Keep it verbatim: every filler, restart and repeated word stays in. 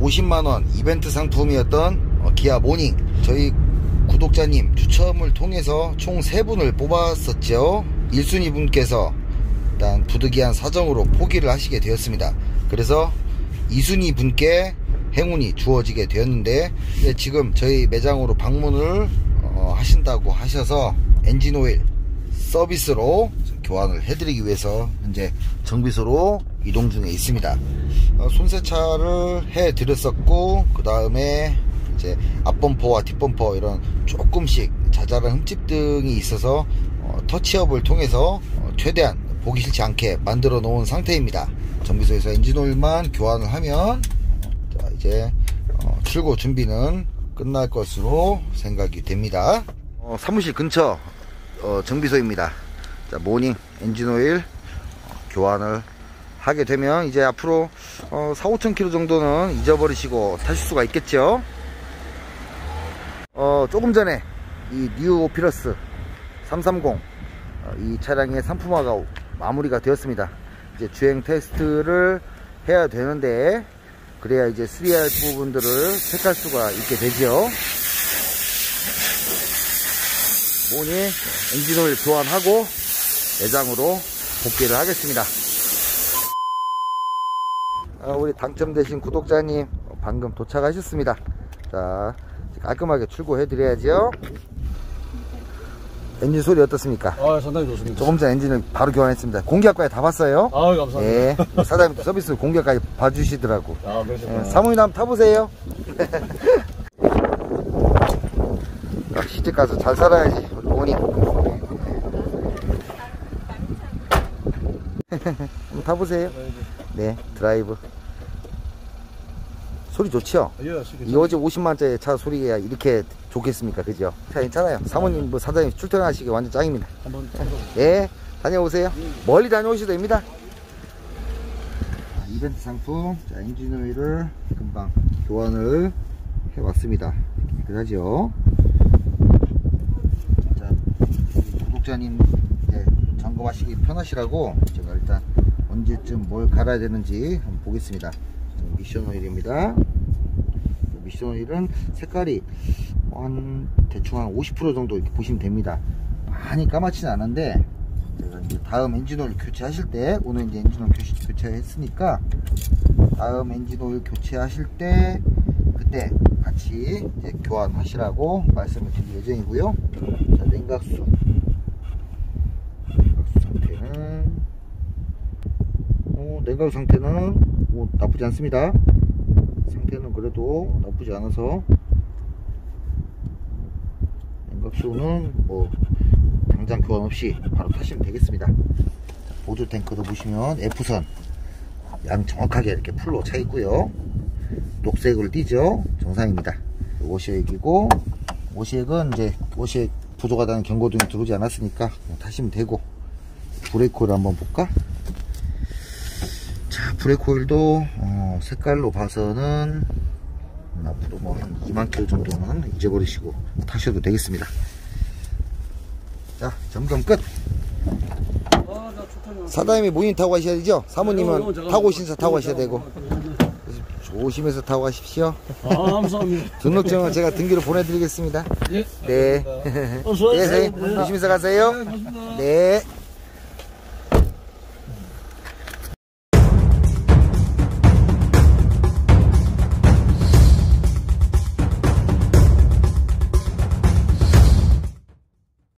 오십만 원 이벤트 상품이었던 어, 기아 모닝, 저희 구독자님 추첨을 통해서 총 세 분을 뽑았었죠. 일 순위 분께서 일단 부득이한 사정으로 포기를 하시게 되었습니다. 그래서 이 순위 분께 행운이 주어지게 되었는데, 지금 저희 매장으로 방문을 어, 하신다고 하셔서 엔진오일 서비스로 교환을 해드리기 위해서 현재 정비소로 이동 중에 있습니다. 어, 손세차를 해드렸었고, 그 다음에 이제 앞범퍼와 뒷범퍼 이런 조금씩 자잘한 흠집 등이 있어서 어, 터치업을 통해서 어, 최대한 보기 싫지 않게 만들어 놓은 상태입니다. 정비소에서 엔진오일만 교환을 하면 자, 이제 어, 출고 준비는 끝날 것으로 생각이 됩니다. 어, 사무실 근처 어, 정비소입니다. 자, 모닝 엔진오일 어, 교환을 하게 되면 이제 앞으로 어, 사오천 킬로미터 정도는 잊어버리시고 타실 수가 있겠죠. 어, 조금 전에 이 뉴 오피러스 삼백삼십 어, 이 차량의 상품화가 마무리가 되었습니다. 이제 주행 테스트를 해야 되는데, 그래야 이제 수리할 부분들을 택할 수가 있게 되죠. 모닝 엔진오일 교환하고 매장으로 복귀를 하겠습니다. 아, 우리 당첨되신 구독자님 방금 도착하셨습니다. 자, 깔끔하게 출고해 드려야죠. 엔진 소리 어떻습니까? 아, 상당히 좋습니다. 조금 전 엔진을 바로 교환했습니다. 공기압까지 다 봤어요. 아, 감사합니다. 예, 사장님도 서비스 공기압까지 봐주시더라고. 아, 그러셨구나. 예, 사모님 한번 타보세요. 아, 시집 가서 잘 살아야지, 어머니. 한번 타보세요. 네, 드라이브. 소리 좋죠? 예, 이 어제 오십만짜리 차 소리가 이렇게 좋겠습니까? 그죠? 차 괜찮아요. 사모님, 뭐 사장님 출퇴근하시기 완전 짱입니다. 한번 타보세요. 예, 다녀오세요. 멀리 다녀오셔도 됩니다. 이벤트 상품, 자, 엔진오일을 금방 교환을 해왔습니다. 깨끗하죠? 자, 구독자님 예, 점검하시기 편하시라고 제가 일단 언제쯤 뭘 갈아야 되는지 한번 보겠습니다. 미션 오일입니다. 미션 오일은 색깔이 한 대충 한 오십 퍼센트 정도 이렇게 보시면 됩니다. 많이 까맣지는 않은데, 제가 이제 다음 엔진오일 교체하실 때, 오늘 이제 엔진오일 교체, 교체했으니까 다음 엔진오일 교체하실 때 그때 같이 이제 교환하시라고 말씀을 드릴 예정이고요. 자, 냉각수 냉각수 상태는 어, 냉각수 상태는 뭐 나쁘지 않습니다. 상태는 그래도 나쁘지 않아서 냉각수는 뭐 당장 교환 없이 바로 타시면 되겠습니다. 보조 탱크도 보시면 F선 양 정확하게 이렇게 풀로 차 있고요. 녹색으로 띄죠. 정상입니다. 워시액이고, 워시액은 이제 워시액 부족하다는 경고등이 들어오지 않았으니까 타시면 되고, 브레이크 오일 한번 볼까? 자, 브레이크 오일도 어, 색깔로 봐서는 앞으로 뭐 한 이만 킬로미터 정도는 잊어버리시고 타셔도 되겠습니다. 자, 점검 끝. 사장님이 모닝 타고 가셔야 되죠? 사모님은 타고 오신 차 타고 가셔야 되고. 조심해서 타고 가십시오. 아, 감사합니다. 등록증은 제가 등기로 보내드리겠습니다. 예. 네. 어서 오세요. 네, 선생님. 조심해서 가세요. 네, 고맙습니다. 네.